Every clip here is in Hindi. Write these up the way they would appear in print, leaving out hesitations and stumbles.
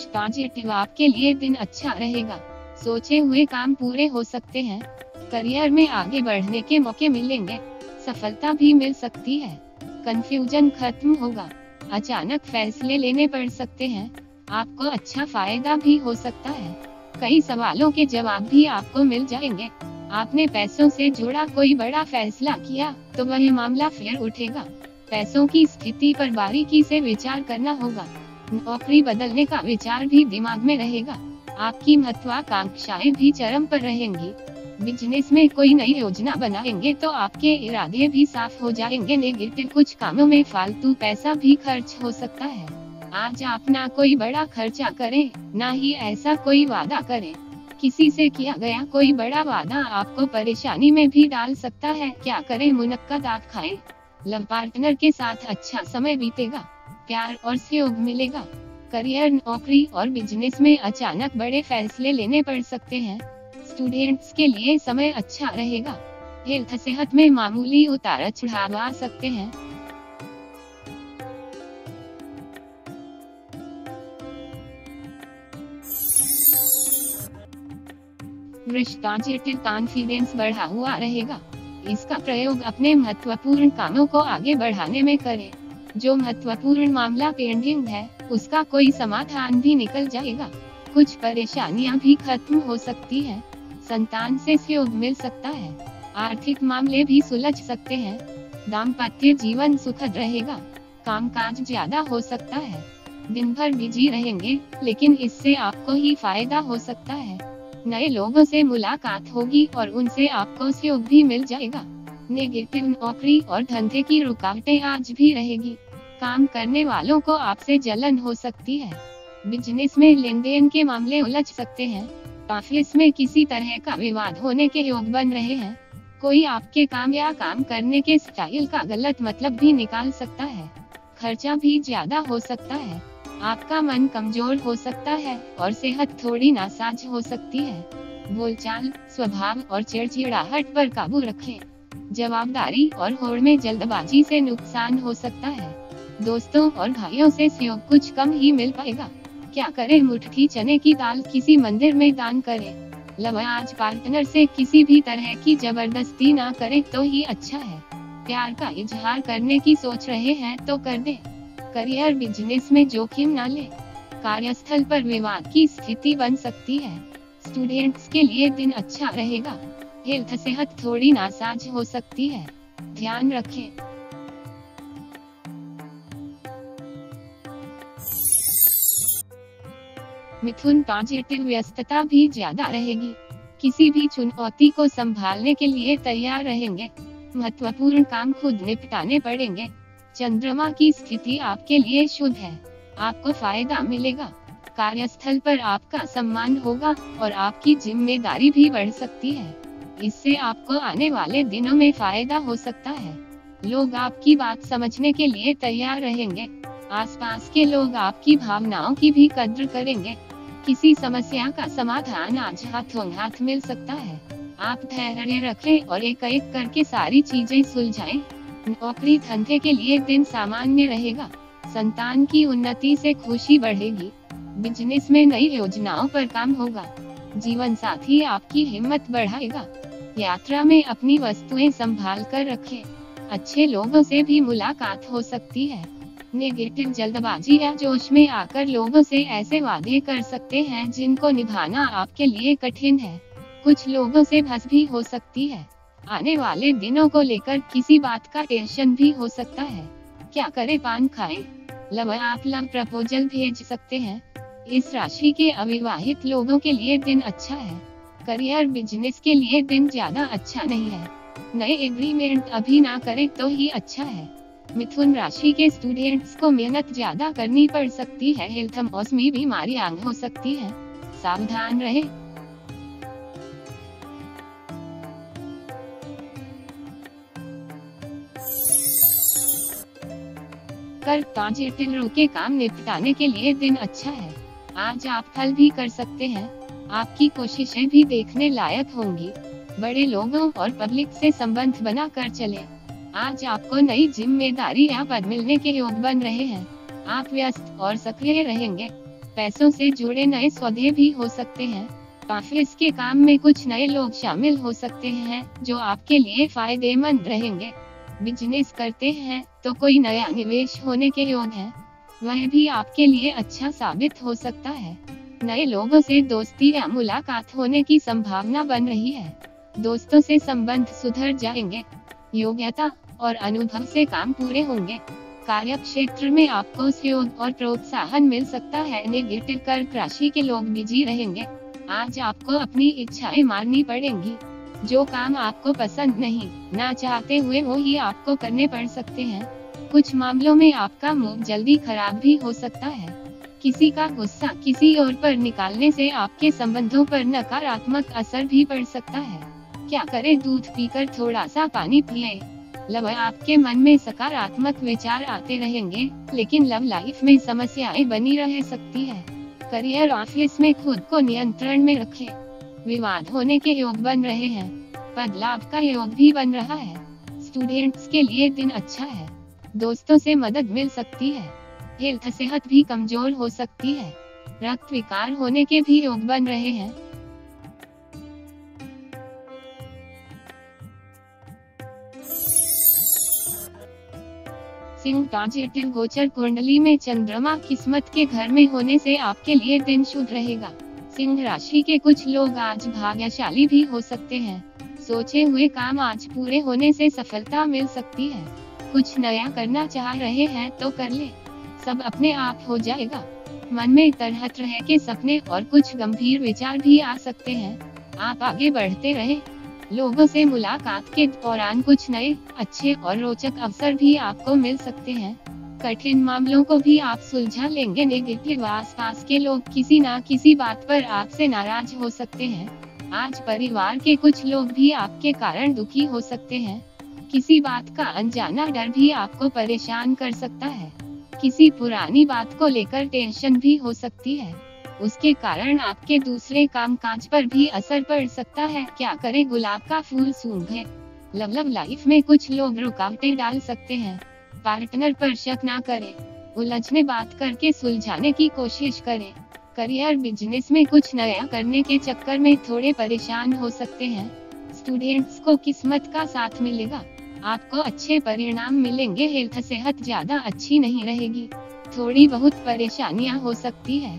पॉजिटिव, आपके लिए दिन अच्छा रहेगा। सोचे हुए काम पूरे हो सकते हैं। करियर में आगे बढ़ने के मौके मिलेंगे। सफलता भी मिल सकती है। कंफ्यूजन खत्म होगा। अचानक फैसले लेने पड़ सकते हैं। आपको अच्छा फायदा भी हो सकता है। कई सवालों के जवाब भी आपको मिल जाएंगे। आपने पैसों से जुड़ा कोई बड़ा फैसला किया तो वह मामला फिर उठेगा। पैसों की स्थिति पर बारीकी से विचार करना होगा। नौकरी बदलने का विचार भी दिमाग में रहेगा। आपकी महत्वाकांक्षाएं भी चरम पर रहेंगी। बिजनेस में कोई नई योजना बनाएंगे तो आपके इरादे भी साफ हो जाएंगे। नेगेटिव, कुछ कामों में फालतू पैसा भी खर्च हो सकता है। आज आप ना कोई बड़ा खर्चा करें, ना ही ऐसा कोई वादा करें। किसी से किया गया कोई बड़ा वादा आपको परेशानी में भी डाल सकता है। क्या करें? मुनक्कद आप खाएं। लव पार्टनर के साथ अच्छा समय बीतेगा। प्यार और सहयोग मिलेगा। करियर, नौकरी और बिजनेस में अचानक बड़े फैसले लेने पड़ सकते हैं। स्टूडेंट्स के लिए समय अच्छा रहेगा। हेल्थ, सेहत में मामूली उतार चढ़ाव आ सकते हैं। रिश्ता, पॉजिटिव, कॉन्फिडेंस बढ़ा हुआ रहेगा। इसका प्रयोग अपने महत्वपूर्ण कामों को आगे बढ़ाने में करें। जो महत्वपूर्ण मामला पेंडिंग है, उसका कोई समाधान भी निकल जाएगा। कुछ परेशानियां भी खत्म हो सकती हैं। संतान से सहयोग मिल सकता है। आर्थिक मामले भी सुलझ सकते हैं। दाम्पत्य जीवन सुखद रहेगा। कामकाज ज्यादा हो सकता है। दिन भर बिजी रहेंगे, लेकिन इससे आपको ही फायदा हो सकता है। नए लोगों से मुलाकात होगी और उनसे आपको सहयोग भी मिल जाएगा। नेगेटिव, नौकरी और धंधे की रुकावटें आज भी रहेगी। काम करने वालों को आपसे जलन हो सकती है। बिजनेस में लेन देन के मामले उलझ सकते हैं। ऑफिस में किसी तरह का विवाद होने के योग बन रहे हैं। कोई आपके काम या काम करने के स्टाइल का गलत मतलब भी निकाल सकता है। खर्चा भी ज्यादा हो सकता है। आपका मन कमजोर हो सकता है और सेहत थोड़ी नासाज हो सकती है। बोलचाल, स्वभाव और चिड़चिड़ाहट पर काबू रखें। जवाबदारी और होड़ में जल्दबाजी से नुकसान हो सकता है। दोस्तों और भाइयों से सहयोग कुछ कम ही मिल पाएगा। क्या करें? मुट्ठी चने की दाल किसी मंदिर में दान करें। लव, आज पार्टनर से किसी भी तरह की जबरदस्ती ना करें तो ही अच्छा है। प्यार का इजहार करने की सोच रहे हैं तो कर दें। करियर, बिजनेस में जोखिम ना लें। कार्यस्थल पर विवाद की स्थिति बन सकती है। स्टूडेंट्स के लिए दिन अच्छा रहेगा। हेल्थ, सेहत थोड़ी नासाज हो सकती है। ध्यान रखें। मिथुन, पॉजिटिव, व्यस्तता भी ज्यादा रहेगी। किसी भी चुनौती को संभालने के लिए तैयार रहेंगे। महत्वपूर्ण काम खुद निपटाने पड़ेंगे। चंद्रमा की स्थिति आपके लिए शुभ है। आपको फायदा मिलेगा। कार्यस्थल पर आपका सम्मान होगा और आपकी जिम्मेदारी भी बढ़ सकती है। इससे आपको आने वाले दिनों में फायदा हो सकता है। लोग आपकी बात समझने के लिए तैयार रहेंगे। आसपास के लोग आपकी भावनाओं की भी कद्र करेंगे। किसी समस्या का समाधान आज हाथों हाथ मिल सकता है। आप धैर्य रखें और एक एक करके सारी चीजें सुलझाएं। नौकरी, धंधे के लिए दिन सामान्य रहेगा। संतान की उन्नति से खुशी बढ़ेगी। बिजनेस में नई योजनाओं पर काम होगा। जीवन साथी आपकी हिम्मत बढ़ाएगा। यात्रा में अपनी वस्तुएं संभाल कर रखें। अच्छे लोगों से भी मुलाकात हो सकती है। नेगेटिव, जल्दबाजी या जोश में आकर लोगों से ऐसे वादे कर सकते हैं जिनको निभाना आपके लिए कठिन है। कुछ लोगों से बहस भी हो सकती है। आने वाले दिनों को लेकर किसी बात का टेंशन भी हो सकता है। क्या करें? पान खाएं। लव, आप लव प्रपोजल भेज सकते हैं। इस राशि के अविवाहित लोगों के लिए दिन अच्छा है। करियर, बिजनेस के लिए दिन ज्यादा अच्छा नहीं है। नए एग्रीमेंट अभी ना करें तो ही अच्छा है। मिथुन राशि के स्टूडेंट्स को मेहनत ज्यादा करनी पड़ सकती है। हेल्थ, मौसमी बीमारियां हो सकती हैं। सावधान रहें। कर, पॉजिटिव, रुके काम निपटाने के लिए दिन अच्छा है। आज आप फल भी कर सकते हैं। आपकी कोशिशें भी देखने लायक होंगी। बड़े लोगों और पब्लिक से संबंध बना कर चलें। आज आपको नई जिम्मेदारी या पद मिलने के योग बन रहे हैं। आप व्यस्त और सक्रिय रहेंगे। पैसों से जुड़े नए सौदे भी हो सकते हैं। ऑफिस के काम में कुछ नए लोग शामिल हो सकते हैं जो आपके लिए फायदेमंद रहेंगे। बिजनेस करते हैं तो कोई नया निवेश होने के योग है, वह भी आपके लिए अच्छा साबित हो सकता है। नए लोगों से दोस्ती या मुलाकात होने की संभावना बन रही है। दोस्तों से संबंध सुधर जाएंगे। योग्यता और अनुभव से काम पूरे होंगे। कार्य क्षेत्र में आपको सहयोग और प्रोत्साहन मिल सकता है। नेगेटिव कर्क राशि के लोग बिजी रहेंगे। आज आपको अपनी इच्छाएं माननी पड़ेंगी। जो काम आपको पसंद नहीं, ना चाहते हुए वो ही आपको करने पड़ सकते हैं। कुछ मामलों में आपका मूड जल्दी खराब भी हो सकता है। किसी का गुस्सा किसी और पर निकालने से आपके संबंधों पर नकारात्मक असर भी पड़ सकता है। क्या करें? दूध पीकर थोड़ा सा पानी पिए। लव आपके मन में सकारात्मक विचार आते रहेंगे, लेकिन लव लाइफ में समस्याएं बनी रह सकती है। करियर ऑफिस में खुद को नियंत्रण में रखें। विवाद होने के योग बन रहे हैं। पद लाभ का योग भी बन रहा है। स्टूडेंट्स के लिए दिन अच्छा है। दोस्तों से मदद मिल सकती है। हेल्थ सेहत भी कमजोर हो सकती है। रक्त विकार होने के भी योग बन रहे हैं। सिंह पॉजिटिव गोचर कुंडली में चंद्रमा किस्मत के घर में होने से आपके लिए दिन शुभ रहेगा। सिंह राशि के कुछ लोग आज भाग्यशाली भी हो सकते हैं। सोचे हुए काम आज पूरे होने से सफलता मिल सकती है। कुछ नया करना चाह रहे हैं तो कर ले, सब अपने आप हो जाएगा। मन में तरह तरह के सपने और कुछ गंभीर विचार भी आ सकते हैं। आप आगे बढ़ते रहें। लोगों से मुलाकात के दौरान कुछ नए, अच्छे और रोचक अवसर भी आपको मिल सकते हैं। कठिन मामलों को भी आप सुलझा लेंगे। नेगेटिव आसपास के लोग किसी न किसी बात पर आपसे नाराज हो सकते हैं। आज परिवार के कुछ लोग भी आपके कारण दुखी हो सकते हैं। किसी बात का अनजाना डर भी आपको परेशान कर सकता है। किसी पुरानी बात को लेकर टेंशन भी हो सकती है। उसके कारण आपके दूसरे कामकाज पर भी असर पड़ सकता है। क्या करें? गुलाब का फूल सूंघे। लव लाइफ में कुछ लोग रुकावटें डाल सकते हैं। पार्टनर पर शक ना करें। उलझने बात करके सुलझाने की कोशिश करें। करियर बिजनेस में कुछ नया करने के चक्कर में थोड़े परेशान हो सकते हैं। स्टूडेंट्स को किस्मत का साथ मिलेगा। आपको अच्छे परिणाम मिलेंगे। हेल्थ सेहत ज्यादा अच्छी नहीं रहेगी। थोड़ी बहुत परेशानियां हो सकती है।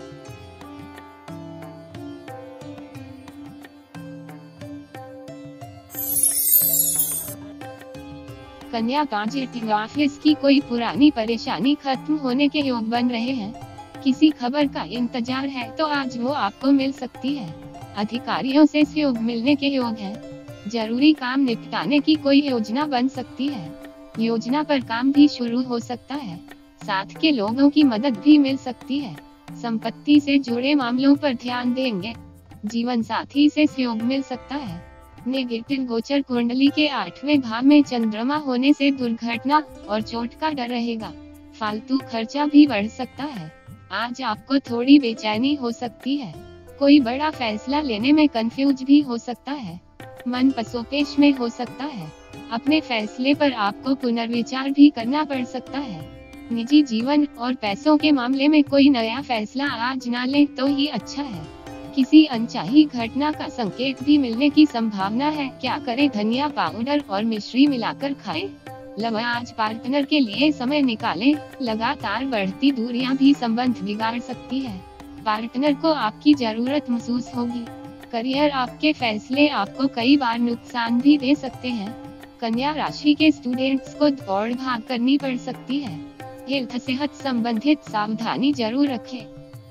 कन्या पॉजिटिव ऑफिस की कोई पुरानी परेशानी खत्म होने के योग बन रहे हैं। किसी खबर का इंतजार है तो आज वो आपको मिल सकती है। अधिकारियों से सहयोग मिलने के योग हैं। जरूरी काम निपटाने की कोई योजना बन सकती है। योजना पर काम भी शुरू हो सकता है। साथ के लोगों की मदद भी मिल सकती है। संपत्ति से जुड़े मामलों पर ध्यान देंगे। जीवन साथी से सहयोग मिल सकता है। नेगेटिव गोचर कुंडली के 8वें भाव में चंद्रमा होने से दुर्घटना और चोट का डर रहेगा। फालतू खर्चा भी बढ़ सकता है। आज आपको थोड़ी बेचैनी हो सकती है। कोई बड़ा फैसला लेने में कंफ्यूज भी हो सकता है। मन पसोपेश में हो सकता है। अपने फैसले पर आपको पुनर्विचार भी करना पड़ सकता है। निजी जीवन और पैसों के मामले में कोई नया फैसला आज ना लें तो ही अच्छा है। किसी अनचाही घटना का संकेत भी मिलने की संभावना है। क्या करें? धनिया पाउडर और मिश्री मिलाकर खाएं। लव आज पार्टनर के लिए समय निकालें। लगातार बढ़ती दूरियां भी संबंध बिगाड़ सकती है। पार्टनर को आपकी जरूरत महसूस होगी। करियर आपके फैसले आपको कई बार नुकसान भी दे सकते हैं। कन्या राशि के स्टूडेंट्स को दौड़ भाग करनी पड़ सकती है। हेल्थ सेहत संबंधित सावधानी जरूर रखें।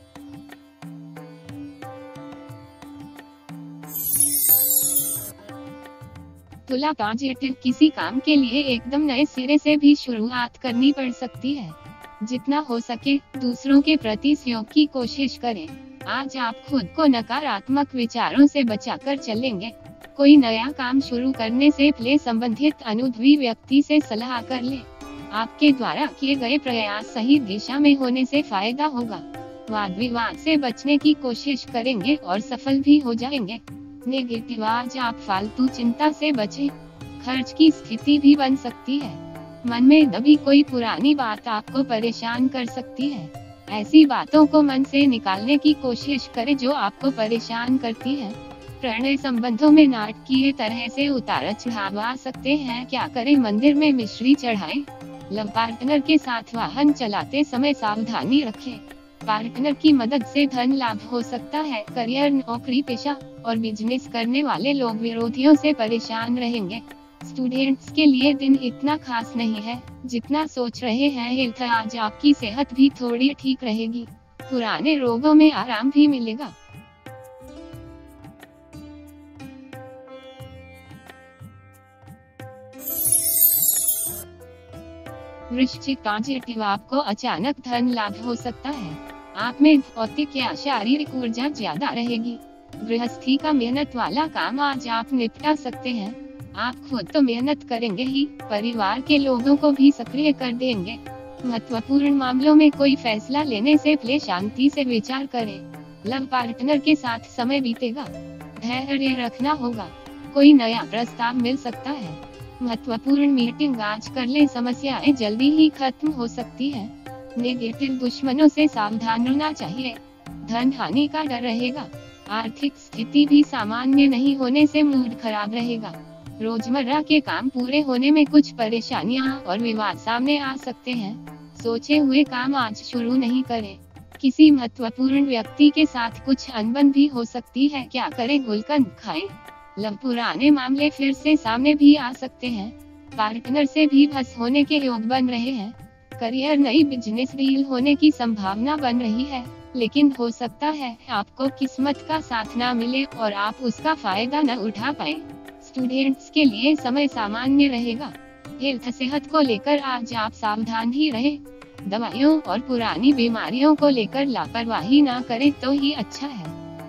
तुला पॉजिटिव किसी काम के लिए एकदम नए सिरे से भी शुरुआत करनी पड़ सकती है। जितना हो सके दूसरों के प्रति सहयोग की कोशिश करें। आज आप खुद को नकारात्मक विचारों से बचाकर चलेंगे। कोई नया काम शुरू करने से पहले संबंधित अनुभवी व्यक्ति से सलाह कर ले। आपके द्वारा किए गए प्रयास सही दिशा में होने से फायदा होगा। वाद विवाद से बचने की कोशिश करेंगे और सफल भी हो जाएंगे। नेगेटिव आज आप फालतू चिंता से बचें। खर्च की स्थिति भी बन सकती है। मन में दबी कोई पुरानी बात आपको परेशान कर सकती है। ऐसी बातों को मन से निकालने की कोशिश करें जो आपको परेशान करती हैं। प्रणय संबंधों में नाटकीय तरह से उतार चढ़ाव आ सकते हैं, क्या करें? मंदिर में मिश्री चढ़ाएं। लव पार्टनर के साथ वाहन चलाते समय सावधानी रखें। पार्टनर की मदद से धन लाभ हो सकता है। करियर, नौकरी पेशा और बिजनेस करने वाले लोग विरोधियों से परेशान रहेंगे। स्टूडेंट्स के लिए दिन इतना खास नहीं है जितना सोच रहे हैं। हेल्थ, आज आपकी सेहत भी थोड़ी ठीक रहेगी। पुराने रोगों में आराम भी मिलेगा। वृश्चिक, पॉजिटिव, आपको अचानक धन लाभ हो सकता है। आप में भौतिक या शारीरिक ऊर्जा ज्यादा रहेगी। गृहस्थी का मेहनत वाला काम आज आप निपटा सकते हैं। आप खुद तो मेहनत करेंगे ही, परिवार के लोगों को भी सक्रिय कर देंगे। महत्वपूर्ण मामलों में कोई फैसला लेने से पहले शांति से विचार करें। लव पार्टनर के साथ समय बीतेगा। धैर्य रखना होगा, कोई नया प्रस्ताव मिल सकता है। महत्वपूर्ण मीटिंग आज कर लें, समस्याएं जल्दी ही खत्म हो सकती है। नेगेटिव दुश्मनों से सावधान रहना चाहिए। धन हानि का डर रहेगा। आर्थिक स्थिति भी सामान्य नहीं होने से मूड खराब रहेगा। रोजमर्रा के काम पूरे होने में कुछ परेशानियां और विवाद सामने आ सकते हैं। सोचे हुए काम आज शुरू नहीं करें। किसी महत्वपूर्ण व्यक्ति के साथ कुछ अनबन भी हो सकती है, क्या करें? गुलकंद खाएं। लव, पुराने मामले फिर से सामने भी आ सकते हैं। पार्टनर से भी बहस होने के योग बन रहे हैं। करियर, नई बिजनेस डील होने की संभावना बन रही है, लेकिन हो सकता है आपको किस्मत का साथ ना मिले और आप उसका फायदा न उठा पाए। स्टूडेंट्स के लिए समय सामान्य रहेगा। हेल्थ, सेहत को लेकर आज आप सावधान ही रहें। दवाइयों और पुरानी बीमारियों को लेकर लापरवाही ना करें तो ही अच्छा है।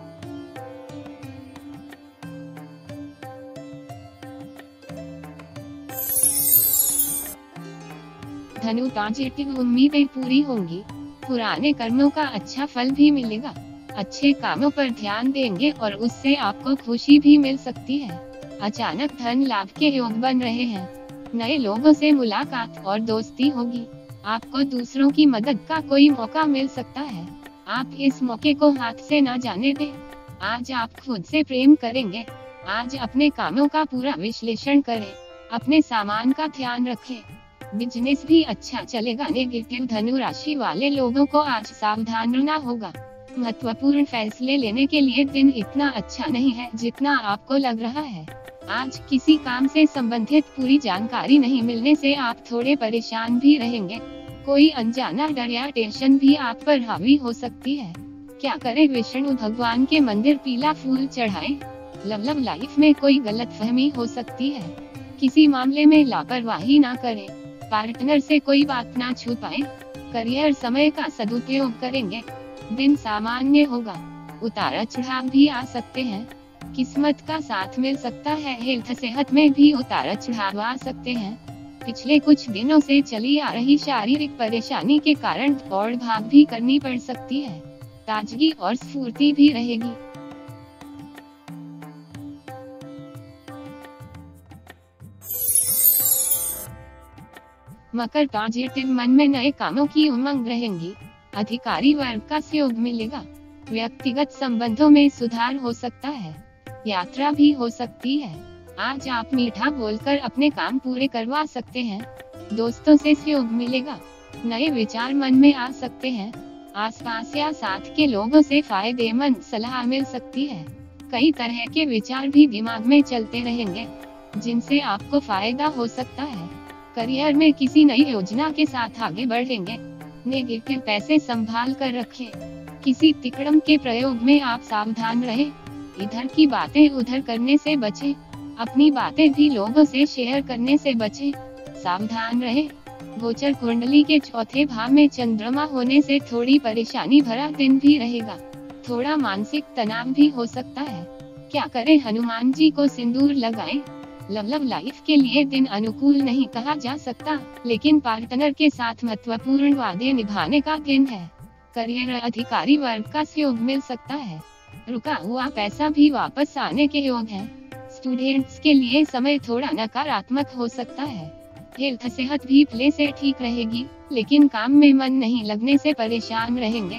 धनु, पॉजिटिव, उम्मीदें पूरी होंगी। पुराने कर्मों का अच्छा फल भी मिलेगा। अच्छे कामों पर ध्यान देंगे और उससे आपको खुशी भी मिल सकती है। अचानक धन लाभ के योग बन रहे हैं। नए लोगों से मुलाकात और दोस्ती होगी। आपको दूसरों की मदद का कोई मौका मिल सकता है। आप इस मौके को हाथ से न जाने दें। आज आप खुद से प्रेम करेंगे। आज अपने कामों का पूरा विश्लेषण करें। अपने सामान का ध्यान रखें। बिजनेस भी अच्छा चलेगा। नेगेटिव, धनु राशि वाले लोगों को आज सावधान रहना होगा। महत्वपूर्ण फैसले लेने के लिए दिन इतना अच्छा नहीं है जितना आपको लग रहा है। आज किसी काम से संबंधित पूरी जानकारी नहीं मिलने से आप थोड़े परेशान भी रहेंगे। कोई अनजाना डर या टेंशन भी आप पर हावी हो सकती है। क्या करें? विष्णु भगवान के मंदिर पीला फूल चढ़ाएं। लव, लाइफ में कोई गलतफहमी हो सकती है। किसी मामले में लापरवाही ना करें। पार्टनर से कोई बात ना छुपाएं। करियर, समय का सदुपयोग करेंगे। दिन सामान्य होगा। उतार चढ़ाव भी आ सकते हैं। किस्मत का साथ मिल सकता है। हेल्थ, सेहत में भी उतार चढ़ाव आ सकते हैं। पिछले कुछ दिनों से चली आ रही शारीरिक परेशानी के कारण दौड़ भाग भी करनी पड़ सकती है। ताजगी और स्फूर्ति भी रहेगी। मकर, पॉजिटिव, मन में नए कामों की उमंग रहेंगी। अधिकारी वर्ग का सहयोग मिलेगा। व्यक्तिगत संबंधों में सुधार हो सकता है। यात्रा भी हो सकती है। आज आप मीठा बोलकर अपने काम पूरे करवा सकते हैं। दोस्तों से सहयोग मिलेगा। नए विचार मन में आ सकते हैं। आसपास या साथ के लोगों से फायदेमंद सलाह मिल सकती है। कई तरह के विचार भी दिमाग में चलते रहेंगे जिनसे आपको फायदा हो सकता है। करियर में किसी नई योजना के साथ आगे बढ़ेंगे। नेगेटिव, पैसे संभाल कर रखें। किसी तिकड़म के प्रयोग में आप सावधान रहें। इधर की बातें उधर करने से बचें। अपनी बातें भी लोगों से शेयर करने से बचें। सावधान रहें। गोचर कुंडली के चौथे भाव में चंद्रमा होने से थोड़ी परेशानी भरा दिन भी रहेगा। थोड़ा मानसिक तनाव भी हो सकता है। क्या करें? हनुमान जी को सिंदूर लगाएं। लव, लाइफ के लिए दिन अनुकूल नहीं कहा जा सकता, लेकिन पार्टनर के साथ महत्वपूर्ण वादे निभाने का दिन है। करियर, अधिकारी वर्ग का सहयोग मिल सकता है। रुका हुआ पैसा भी वापस आने के योग हैं। स्टूडेंट्स के लिए समय थोड़ा नकारात्मक हो सकता है। हेल्थ सेहत भी पहले से ठीक रहेगी, लेकिन काम में मन नहीं लगने से परेशान रहेंगे।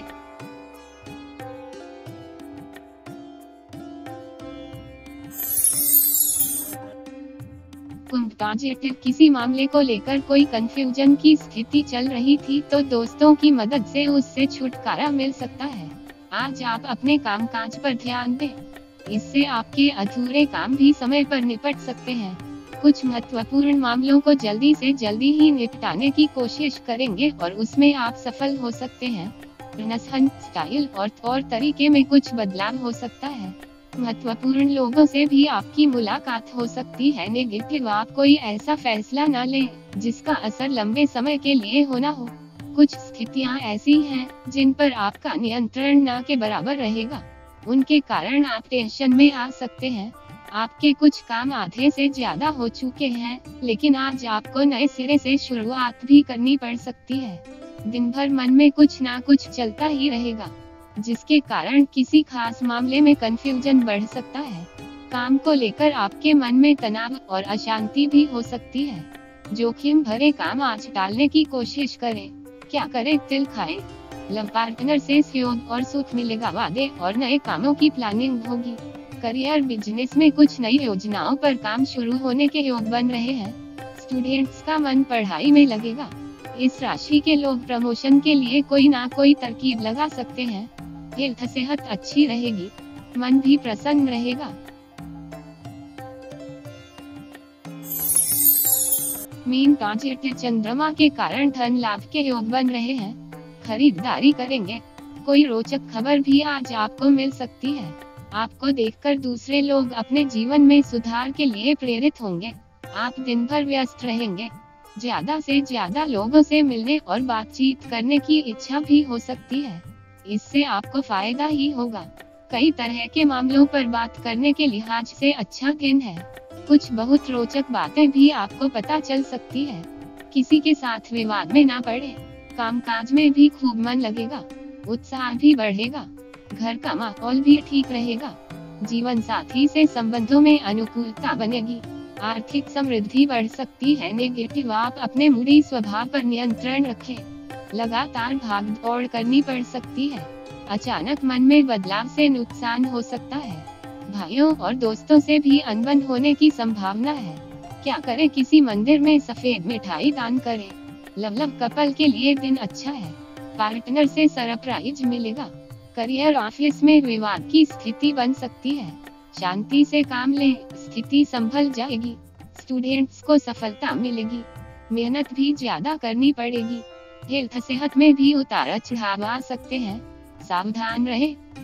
कुंभ पॉजिटिव, किसी मामले को लेकर कोई कंफ्यूजन की स्थिति चल रही थी तो दोस्तों की मदद से उससे छुटकारा मिल सकता है। आज आप अपने कामकाज पर ध्यान दें, इससे आपके अधूरे काम भी समय पर निपट सकते हैं। कुछ महत्वपूर्ण मामलों को जल्दी से जल्दी ही निपटाने की कोशिश करेंगे और उसमें आप सफल हो सकते हैं। रहन स्टाइल और तौर तरीके में कुछ बदलाव हो सकता है। महत्वपूर्ण लोगों से भी आपकी मुलाकात हो सकती है। नेगेटिव, आप कोई ऐसा फैसला न लें जिसका असर लंबे समय के लिए होना हो। कुछ स्थितियां ऐसी हैं जिन पर आपका नियंत्रण न के बराबर रहेगा, उनके कारण आप टेंशन में आ सकते हैं। आपके कुछ काम आधे से ज्यादा हो चुके हैं, लेकिन आज आपको नए सिरे से शुरुआत भी करनी पड़ सकती है। दिन भर मन में कुछ ना कुछ चलता ही रहेगा, जिसके कारण किसी खास मामले में कंफ्यूजन बढ़ सकता है। काम को लेकर आपके मन में तनाव और अशांति भी हो सकती है। जोखिम भरे काम आज टालने की कोशिश करें। क्या करें, तिल खाएं। लव पार्टनर से सहयोग और सुख मिलेगा। वादे और नए कामों की प्लानिंग होगी। करियर, बिजनेस में कुछ नई योजनाओं पर काम शुरू होने के योग बन रहे हैं। स्टूडेंट्स का मन पढ़ाई में लगेगा। इस राशि के लोग प्रमोशन के लिए कोई ना कोई तरकीब लगा सकते हैं। हेल्थ सेहत अच्छी रहेगी, मन भी प्रसन्न रहेगा। मीन पॉजिटिव, चंद्रमा के कारण धन लाभ के योग बन रहे हैं। खरीदारी करेंगे। कोई रोचक खबर भी आज आपको मिल सकती है। आपको देखकर दूसरे लोग अपने जीवन में सुधार के लिए प्रेरित होंगे। आप दिन भर व्यस्त रहेंगे। ज्यादा से ज्यादा लोगों से मिलने और बातचीत करने की इच्छा भी हो सकती है। इससे आपको फायदा ही होगा। कई तरह के मामलों पर बात करने के लिहाज से अच्छा दिन है। कुछ बहुत रोचक बातें भी आपको पता चल सकती है। किसी के साथ विवाद में ना पड़े। कामकाज में भी खूब मन लगेगा। उत्साह भी बढ़ेगा। घर का माहौल भी ठीक रहेगा। जीवन साथी से संबंधों में अनुकूलता बनेगी। आर्थिक समृद्धि बढ़ सकती है। नेगेटिव, आप अपने मूडी स्वभाव पर नियंत्रण रखें। लगातार भाग दौड़ करनी पड़ सकती है। अचानक मन में बदलाव से नुकसान हो सकता है। भाइयों और दोस्तों से भी अनबन होने की संभावना है। क्या करें, किसी मंदिर में सफेद मिठाई दान करें। लव कपल के लिए दिन अच्छा है। पार्टनर से सरप्राइज मिलेगा। करियर, ऑफिस में विवाद की स्थिति बन सकती है। शांति से काम लें, स्थिति संभल जाएगी। स्टूडेंट्स को सफलता मिलेगी। मेहनत भी ज्यादा करनी पड़ेगी। हेल्थ सेहत में भी उतार चढ़ाव आ सकते हैं। सावधान रहें।